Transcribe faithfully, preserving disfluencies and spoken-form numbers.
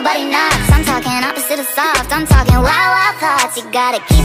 nobody knocks. I'm talking opposite of soft. I'm talking wild, wild thoughts. You gotta keep